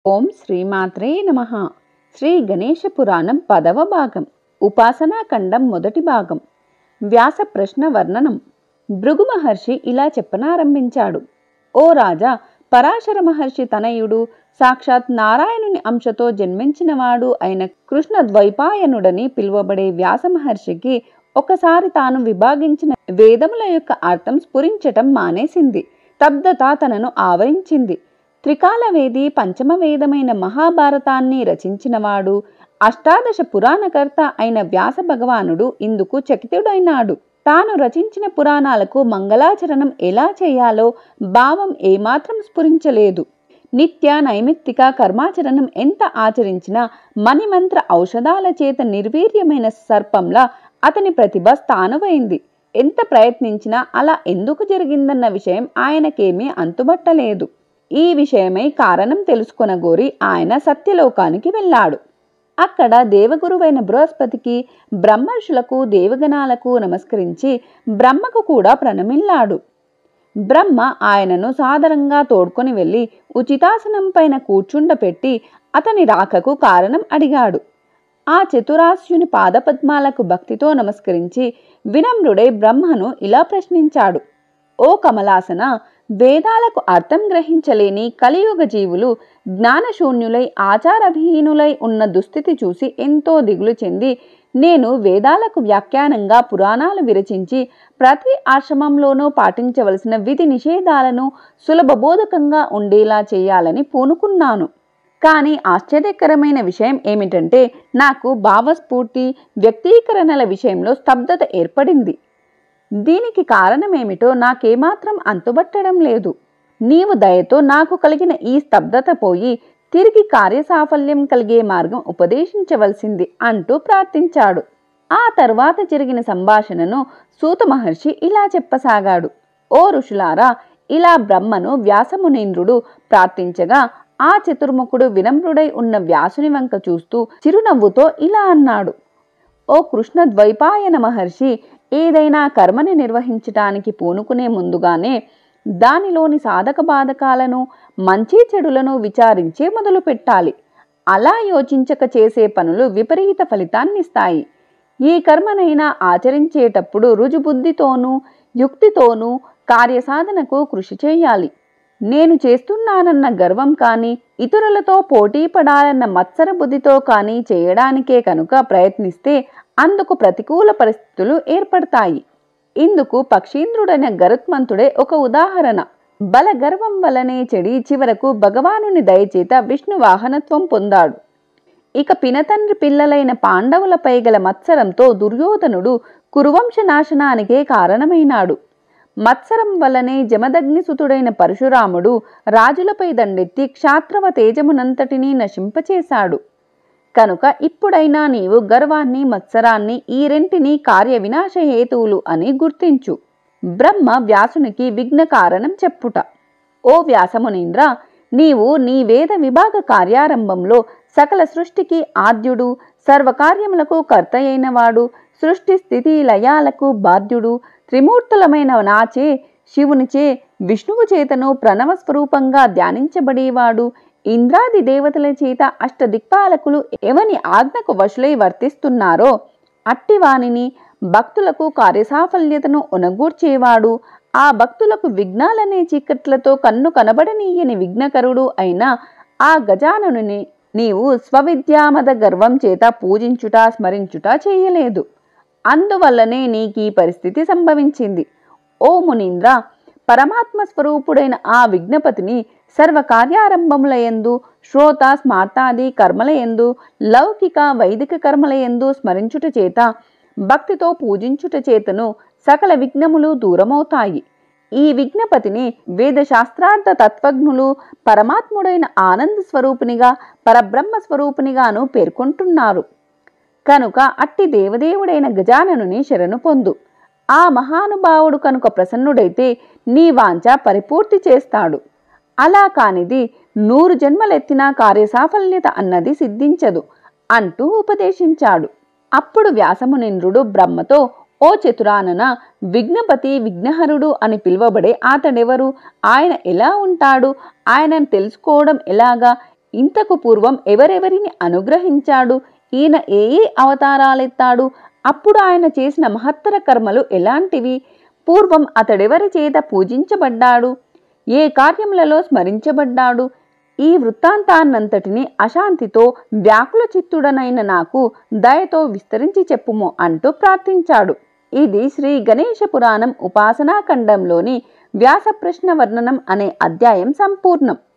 ఓం శ్రీమాత్రే నమః. శ్రీ గణేశ పురాణం 10వ భాగం. ఉపాసనాఖండం మొదటి భాగం. వ్యాస ప్రశ్న వర్ణనం. భృగు మహర్షి ఇలా చెప్పనారంభించాడు. ఓ రాజా, పరాశర మహర్షి తనయుడు, సాక్షాత్ నారాయణుని అంశతో జన్మించినవాడు అయిన కృష్ణ ద్వైపాయనుడని పిలువబడే వ్యాస మహర్షికి ఒకసారి తాను విభాగించిన వేదముల యొక్క అర్థం స్ఫురించటం మానేసింది. స్తబ్దత తనను ఆవరించింది. త్రికాల వేది పంచమ వేదమైన మహాభారతాన్ని రచించినవాడు, అష్టాదశ పురాణకర్త అయిన వ్యాస భగవానుడు ఇందుకు చకితుడైనాడు. తాను రచించిన పురాణాలకు మంగళాచరణం ఎలా చేయాలో భావం ఏమాత్రం స్ఫురించలేదు. నిత్య నైమిత్తిక కర్మాచరణం ఎంత ఆచరించినా మణిమంత్ర ఔషధాల చేత నిర్వీర్యమైన సర్పంలా అతని ప్రతిభ స్థానువైంది. ఎంత ప్రయత్నించినా అలా ఎందుకు జరిగిందన్న విషయం ఆయనకేమీ అంతుబట్టలేదు. ఈ విషయమై కారణం తెలుసుకొనగోరి ఆయన సత్యలోకానికి వెళ్ళాడు. అక్కడ దేవగురువైన బృహస్పతికి, బ్రహ్మర్షులకు, దేవగణాలకు నమస్కరించి బ్రహ్మకు కూడా ప్రణమిల్లాడు. బ్రహ్మ ఆయనను సాదరంగా తోడ్కొని వెళ్ళి ఉచితాసనం పైన కూర్చుండపెట్టి అతని రాకకు కారణం అడిగాడు. ఆ చతురాస్యుని పాదపద్మాలకు భక్తితో నమస్కరించి వినమ్రుడై బ్రహ్మను ఇలా ప్రశ్నించాడు. ఓ కమలాసన, వేదాలకు అర్థం గ్రహించలేని కలియుగ జీవులు జ్ఞానశూన్యులై ఆచారవిహీనులై ఉన్న దుస్థితి చూసి ఎంతో దిగులు చెంది నేను వేదాలకు వ్యాఖ్యానంగా పురాణాలు విరచించి ప్రతి ఆశ్రమంలోనూ పాటించవలసిన విధి నిషేధాలను సులభబోధకంగా ఉండేలా చేయాలని పూనుకున్నాను. కానీ ఆశ్చర్యకరమైన విషయం ఏమిటంటే నాకు భావస్ఫూర్తి, వ్యక్తీకరణల విషయంలో స్తబ్దత ఏర్పడింది. దీనికి కారణమేమిటో నాకేమాత్రం అంతుబట్టడం లేదు. నీవు దయతో నాకు కలిగిన ఈ స్తబ్దత పోయి తిరిగి కార్యసాఫల్యం కలిగే మార్గం ఉపదేశించవలసింది అంటూ ప్రార్థించాడు. ఆ తర్వాత జరిగిన సంభాషణను సూత మహర్షి ఇలా చెప్పసాగాడు. ఓ ఋషులారా, ఇలా బ్రహ్మను వ్యాసమునీంద్రుడు ప్రార్థించగా ఆ చతుర్ముఖుడు వినమ్రుడై ఉన్న వ్యాసుని వంక చూస్తూ చిరునవ్వుతో ఇలా అన్నాడు. ఓ కృష్ణ ద్వైపాయన మహర్షి, ఏదైనా కర్మని నిర్వహించటానికి పూనుకునే ముందుగానే దానిలోని సాధక బాధకాలను, మంచి చెడులను విచారించే మొదలు పెట్టాలి. అలా యోచించక చేసే పనులు విపరీత ఫలితాన్నిస్తాయి. ఈ కర్మనైనా ఆచరించేటప్పుడు రుజుబుద్ధితోనూ యుక్తితోనూ కార్యసాధనకు కృషి చేయాలి. నేను చేస్తున్నానన్న గర్వం కానీ, ఇతరులతో పోటీ పడాలన్న మత్సర బుద్ధితో కానీ చేయడానికే కనుక ప్రయత్నిస్తే అందుకు ప్రతికూల పరిస్థితులు ఏర్పడతాయి. ఇందుకు పక్షీంద్రుడైన గరుత్మంతుడే ఒక ఉదాహరణ. బల గర్వం వలనే చెడి చివరకు భగవానుని దయచేత విష్ణు వాహనత్వం పొందాడు. ఇక పినతండ్రి పిల్లలైన పాండవులపై గల మత్సరంతో దుర్యోధనుడు కురువంశ నాశనానికే కారణమైనాడు. మత్సరం వల్లనే జమదగ్నిసుతుడైన పరశురాముడు రాజులపై దండెత్తి క్షాత్రవ తేజమునంతటినీ నశింపచేశాడు. కనుక ఇప్పుడైనా నీవు గర్వాన్ని, మత్సరాన్ని ఈ రెంటిని కార్య వినాశ హేతువులు అని గుర్తించు. బ్రహ్మ వ్యాసునికి విఘ్న కారణం చెప్పుట. ఓ వ్యాసమునీంద్ర, నీవు నీ వేద విభాగ కార్యారంభంలో సకల సృష్టికి ఆద్యుడు, సర్వకార్యములకు కర్త అయినవాడు, సృష్టి స్థితి లయాలకు బాధ్యుడు, త్రిమూర్తులమైన నాచే, శివునిచే, విష్ణువు చేతను ప్రణవ స్వరూపంగా ధ్యానించబడేవాడు, ఇంద్రాది దేవతల చేత అష్టదిక్పాలకులు ఎవని ఆజ్ఞకు వశులై వర్తిస్తున్నారో అట్టివానిని, భక్తులకు కార్యసాఫల్యతను ఒనగూర్చేవాడు, ఆ భక్తులకు విఘ్నాలనే చీకట్లతో కన్ను కనబడనీయని విఘ్నకరుడు అయిన ఆ గజాననుని నీవు స్వవిద్యామద గర్వం చేత పూజించుట, స్మరించుట చేయలేదు. అందువల్లనే నీకీ పరిస్థితి సంభవించింది. ఓ మునీంద్ర, పరమాత్మ స్వరూపుడైన ఆ విఘ్నపతిని సర్వకార్యారంభములయందు, శ్రోత స్మార్తాది కర్మలయందు, లౌకిక వైదిక కర్మలయందు స్మరించుట చేత, భక్తితో పూజించుట చేతను సకల విఘ్నములు దూరమవుతాయి. ఈ విఘ్నపతిని వేదశాస్త్రార్థ తత్వజ్ఞులు పరమాత్ముడైన ఆనంద స్వరూపునిగా, పరబ్రహ్మ స్వరూపునిగాను పేర్కొంటున్నారు. కనుక అట్టి దేవదేవుడైన గజాననుని శరణు పొందు. ఆ మహానుభావుడు కనుక ప్రసన్నుడైతే నీ వాంఛ పరిపూర్తి చేస్తాడు. అలా కానిది 100 జన్మలెత్తినా కార్యసాఫల్యత అన్నది సిద్ధించదు అంటూ ఉపదేశించాడు. అప్పుడు వ్యాసమునింద్రుడు బ్రహ్మతో, ఓ చతురానన, విఘ్నపతి, విఘ్నహరుడు అని పిలువబడే అతడెవరు? ఆయన ఎలా ఉంటాడు? ఆయనను తెలుసుకోవడం ఎలాగా? ఇంతకు పూర్వం ఎవరెవరిని అనుగ్రహించాడు, ఈయన ఏ ఏ అవతారాలెత్తాడు, అప్పుడు ఆయన చేసిన మహత్తర కర్మలు ఎలాంటివి, పూర్వం అతడెవరి చేత పూజించబడ్డాడు, ఏ కార్యములలో స్మరించబడ్డాడు, ఈ వృత్తాంతాన్నంతటిని అశాంతితో వ్యాకుల చిత్తుడనైన నాకు దయతో విస్తరించి చెప్పుము అంటూ ప్రార్థించాడు. ఇది శ్రీ గణేశ పురాణం ఉపాసనాఖండంలోని వ్యాస ప్రశ్న వర్ణనం అనే అధ్యాయం సంపూర్ణం.